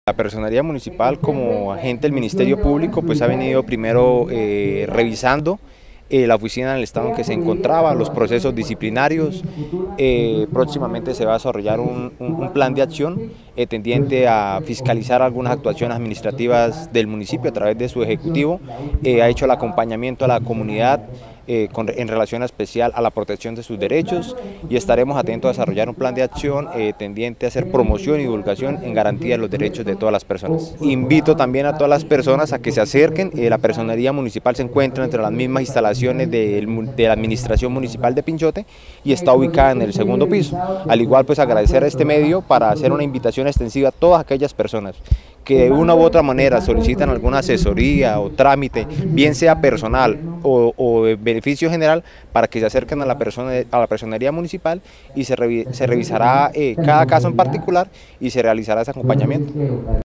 La Personería Municipal, como agente del Ministerio Público, pues ha venido primero revisando la oficina del Estado en que se encontraba, los procesos disciplinarios. Próximamente se va a desarrollar un plan de acción tendiente a fiscalizar algunas actuaciones administrativas del municipio a través de su ejecutivo. Ha hecho el acompañamiento a la comunidad en relación especial a la protección de sus derechos, y estaremos atentos a desarrollar un plan de acción tendiente a hacer promoción y divulgación en garantía de los derechos de todas las personas. Invito también a todas las personas a que se acerquen. La Personería Municipal se encuentra entre las mismas instalaciones de la Administración Municipal de Pinchote y está ubicada en el segundo piso. Al igual, pues agradecer a este medio para hacer una invitación extensiva a todas aquellas personas que de una u otra manera solicitan alguna asesoría o trámite, bien sea personal o de beneficio general, para que se acerquen a la Personería Municipal y se revisará cada caso en particular y se realizará ese acompañamiento.